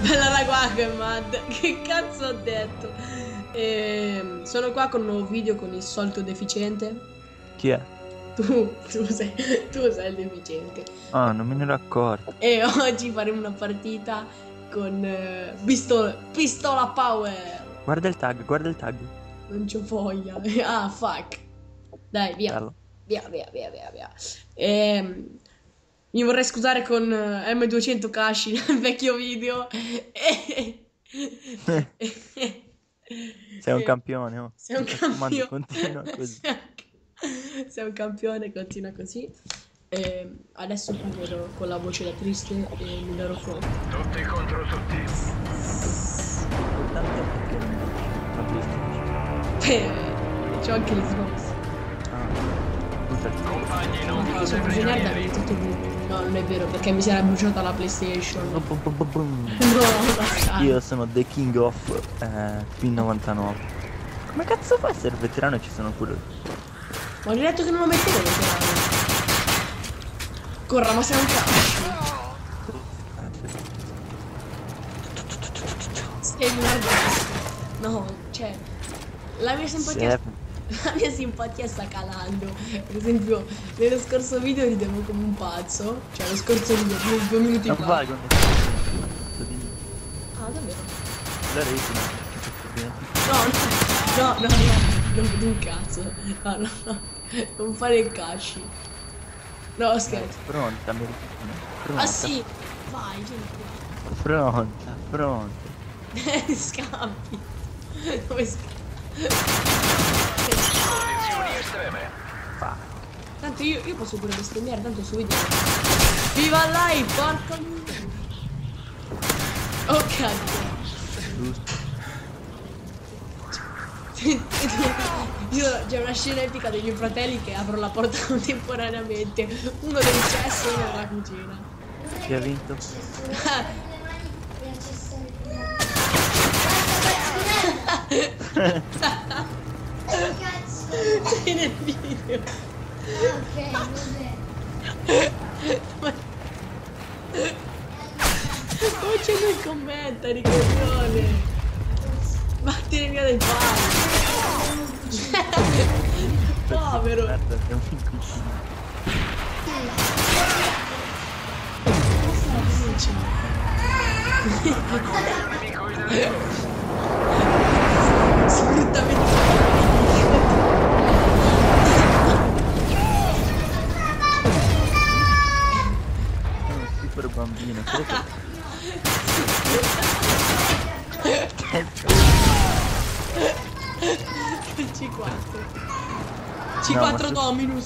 Bella raga, Mad. Che cazzo ho detto? Sono qua con un nuovo video con il solito deficiente. Chi è? Tu sei il deficiente. Ah, non me ne ero accorto. E oggi faremo una partita con pistola power. Guarda il tag, guarda il tag. Non c'ho voglia. Ah, fuck. Dai, via. Bello. Via. Mi vorrei scusare con M200 Kashi nel vecchio video. Sei un campione, oh. Sei un Mi raccomando, campione. continua così. Sei un campione, continua così. Adesso parlerò con la voce da triste e mi darò fuoco. Tutti contro tutti. L'importante è che la PlayStation. C'ho anche l'Xbox. Scusa, Compagni non Io fate sono così nerd, prigionieri. tutto no, non è vero, perché mi si era bruciata la PlayStation. No, bastardo. io sono The King of P99. Come cazzo fa a essere veterano e ci sono pure... Ma ho detto che non lo mettevo veterano. Corra, ma sei un cazzo. Sei un nerdasco. No, cioè, la mia simpatia sta calando. Per esempio, nello scorso video ridevo come un pazzo. Cioè, lo scorso video, 2 minuti Non fa. valgono. Ah, davvero? La rete. No, non vedo un cazzo. No, non fare il Kashi. No, scherzo. Pronta, americana. Pronta. Ah sì, vai, vieni Pronta. qui. Scappi. Dove scappi? Condizioni estreme. Tanto io posso pure bestemmiare, tanto su video. Viva lei, porca miseria. Oh cazzo. Giusto. C'è una scena epica dei miei fratelli che aprono la porta contemporaneamente. Uno del cesso e uno della cucina. Chi ha vinto? Sei nel video. Ok, vabbè. Come c'è nel commentari, coglione? Vattene via dai pali. Povero. Guarda, siamo in cucina. Nemico in arrivo. Sfruttamento. Sono un super bambino. C4. C4 Dominus.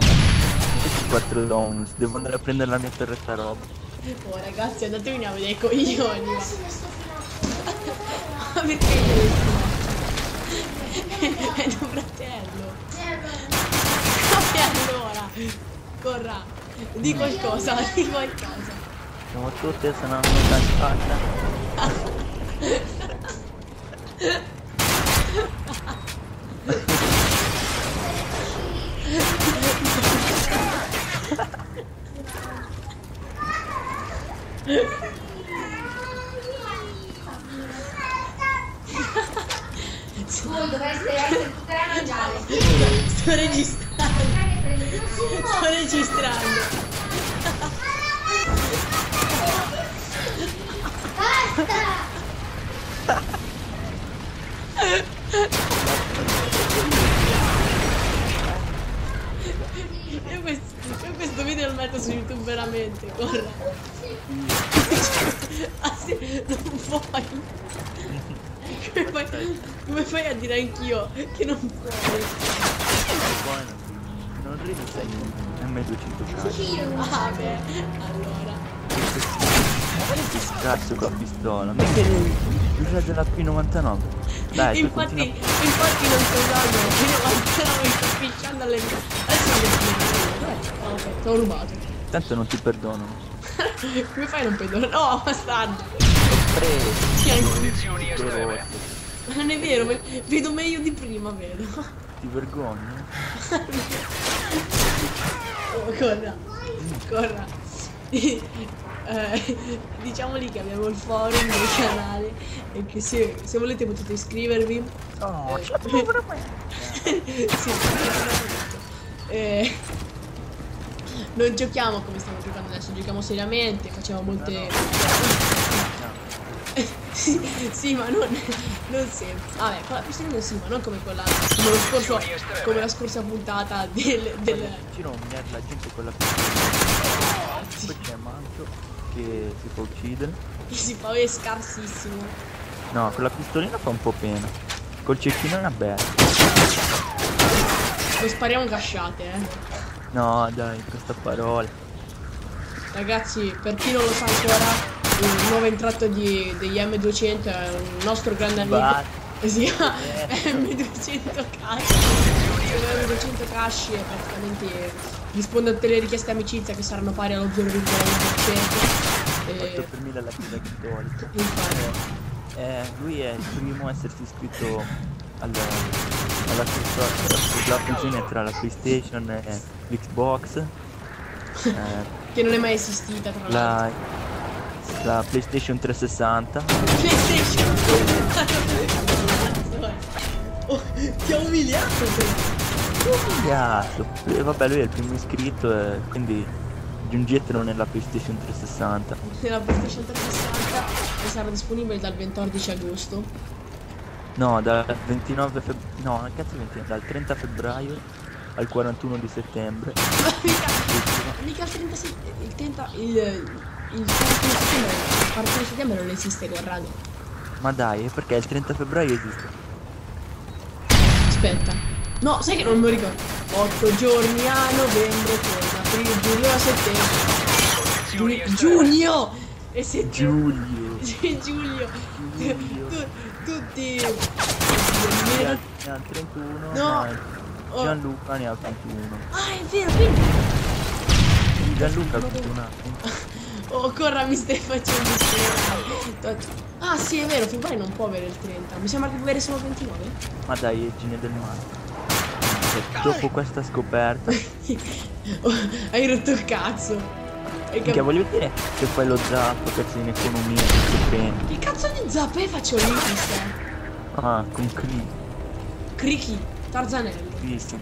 4 domus, devo andare a prendere la mia torretta roba. Oh ragazzi, andatevi a vedere i coglioni. Ma perché io? È tuo fratello. E allora? Corra, di qualcosa, di qualcosa. Siamo tutti e sono una fatta. Dovreste essere tutte a mangiare. Sto registrando. Sto registrando. Io questo video lo metto su YouTube veramente, corra. Ah sì, non puoi. Come fai a dire anch'io che non puoi? Buono. Non ridi, sei M200. Ah beh, allora. Che scazzo con la pistola? Ma che usa della P99? Dai, tu infatti non sto usando, mi sto pisciando alle mie. Adesso mi devo prendere. Ok, te l'ho rubato. tanto non ti perdonano. Come fai a non perdonare? No, bastardo. Preso. Condizioni estreme. Ma non è vero, vedo meglio di prima, vedo. Ti vergogni? Oh, corra. Corra. Diciamoli che abbiamo il forum del canale e che se volete potete iscrivervi. Oh, Sì, non giochiamo come stiamo giocando adesso, giochiamo seriamente, facciamo molte... sì, ma non sempre. Vabbè, con la pistolina sì, ma non come quella. Come lo scorso. Come la scorsa puntata del. Giro la gente con la pistolina. Poi c'è Mancio che si fa uccidere. Che si fa è scarsissimo. No, con la pistolina fa un po' pena. Col cecchino è una bella. Lo spariamo gasciate, No, dai, questa parola. Ragazzi, per chi non lo sa ancora, il nuovo entrato degli M200 è un nostro grande amico. Si chiama M200 Cash. M200 Cash e praticamente risponde a tutte le richieste amicizia che saranno pari allo 0,1%. 8 per 1000 la fila cattolica. Lui è il primo a essersi iscritto alla fusione tra la PlayStation e l'Xbox. Che non è mai esistita tra l'altro. La PlayStation 360. PlayStation. Oh, ti ha umiliato Umiliato. Vabbè, lui è il primo iscritto e quindi aggiungetelo nella PlayStation 360. Nella PlayStation 360 che sarà disponibile dal 14 agosto. No, dal 29 febbraio. No, cazzo 20, dal 30 febbraio al 41 di settembre. Mica il 30 il 41 settembre non esiste, Corrado. Ma dai, è perché il 30 febbraio esiste. Aspetta. No, sai che non mi ricordo. 8 giorni a novembre, poi aprile, giugno a settembre. Giugno! E settembre. Giulio. Tutti. Ne ha 31. No. Gianluca ne ha 21. Ah, è vero, quindi. Gianluca ha 21 anni. Oh, Corra, mi stai facendo sperare. Ah, sì, è vero, Fibari non può avere il 30. Mi sembra che può avere solo 29. Ma dai, è Gine del mare. Dopo questa scoperta. Oh, hai rotto il cazzo. Che voglio dire se fai lo zappo, cazzo in economia, che prendi. Che cazzo di zappe faccio lì, questa? Ah, con Cri. Crichi, Tarzanello. Visto.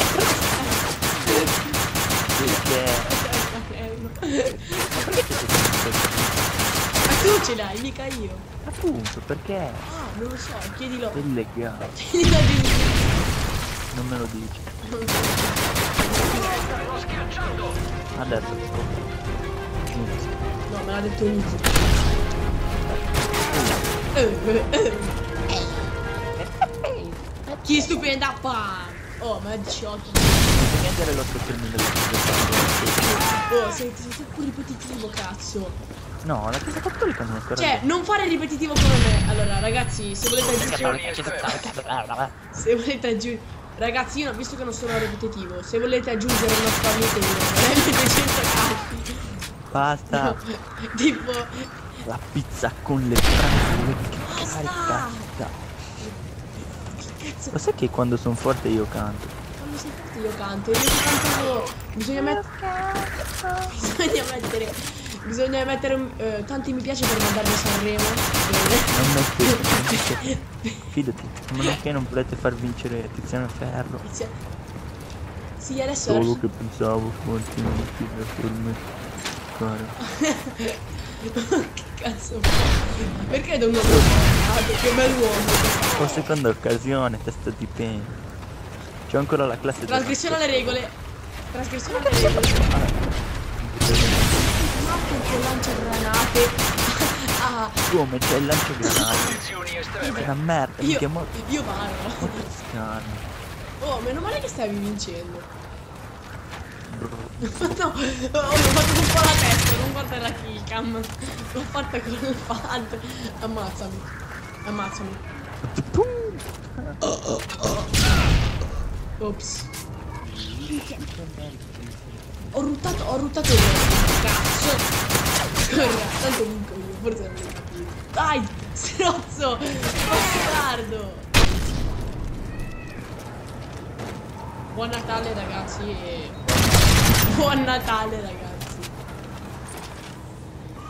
Ma tu ce l'hai, mica io. Appunto, perché? Ah, non lo so, chiedilo. È illegale. Chiedilo a Giulia. Non me lo dici. Adesso No, me l'ha detto Niki. Chi stupenda pa! Oh, ma è 18. prendere l'8 per 1000 Oh, sei pure ripetitivo, cazzo. No, la cosa cattolica non è ancora. Cioè, non fare ripetitivo come me. Allora, ragazzi, se volete aggiungere. Se volete aggiungere. Ragazzi, io visto che non sono ripetitivo, se volete aggiungere un nostro amico di 200 cazzi. Basta. No, tipo. La pizza con le fragole che carica. Che cazzo? Lo sai che quando sono forte io canto? Quando sei forte io canto. Io ti canto. Bisogna mettere tanti mi piace per mandarmi a Sanremo. Non mettete. Fidati, a meno che non volete far vincere Tiziano Ferro. Sì, adesso. Solo che pensavo quanti minuti per me. Che cazzo? Perché devo andare? Che bel uomo. O seconda occasione, testa di pena. C'ho ancora la classe. Trasgressione alle regole. Trasgressione alle regole. No, che lancia granate. Ah. Come c'è il lancio granate? È una merda, mi chiamo. Io vado. Oh, meno male che stavi vincendo. No, ho fatto un po' la testa, non guarda la killcam. L'ho fatta con il pad. Ammazzami. Ammazzami. Ops. Ho ruttato il cazzo. Corra, tanto vinco io, forse non l'hai capito. Dai, strozzo, bastardo. Buon Natale ragazzi e... Buon Natale ragazzi.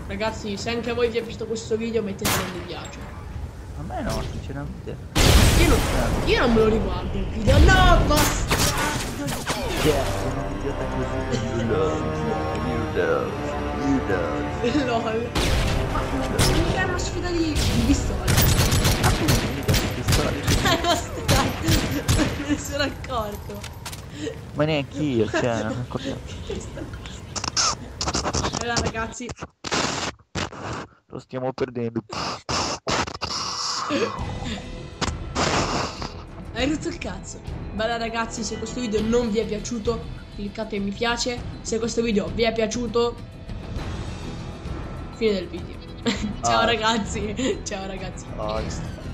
Ragazzi, se anche a voi vi è piaciuto questo video, mettete un mi piace. A me no, sinceramente. Io non me lo riguardo il video. No, basta! Che è un idiota così. You know. LOL. Ma mica è una sfida di pistole. Non me ne sono accorto. Ma neanche io, cioè, non mi accorgo. Allora ragazzi, Lo stiamo perdendo. hai rotto il cazzo. Bella ragazzi, se questo video non vi è piaciuto, cliccate mi piace. Se questo video vi è piaciuto, fine del video. Ciao ragazzi. Ciao ragazzi.